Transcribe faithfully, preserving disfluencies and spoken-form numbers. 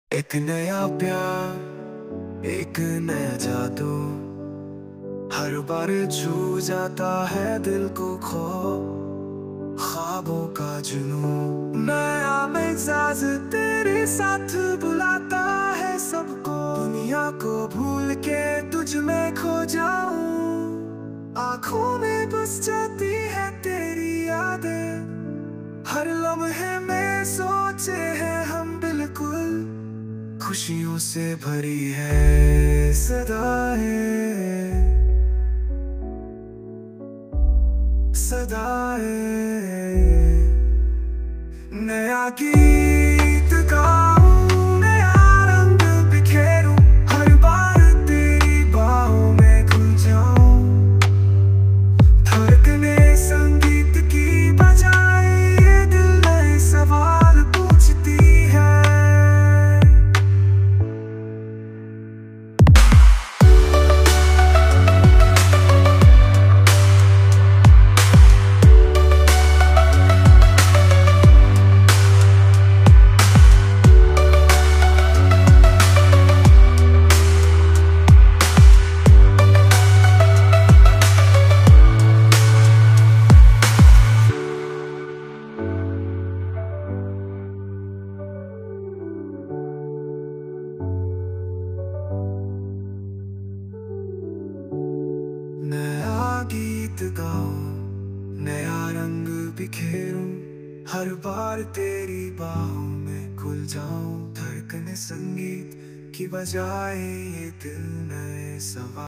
एक नया प्यार, एक नया जादू, हर बार छू जाता है दिल को खो ख्वाबों का जुनून। नया मिजाज तेरे साथ बुलाता है सबको, दुनिया को भूल के तुझ में खो जाऊं। आंखों में बस जाती है तेरी यादें, हर लम्हे में सोचे हैं हम बिल्कुल। खुशियों से भरी है सदाएं, सदाएं। नया गीत गाऊं, नया रंग बिखेरूं, हर बार तेरी बाहों में खुल जाऊं। धड़कने संगीत की बजाए ये दिल नए सवाल पूछती है। नया गीत गाऊं, नया रंग बिखेरूं, हर बार तेरी बाहों में खुल जाऊं। धड़कने संगीत की बजाए ये दिल नए सवाल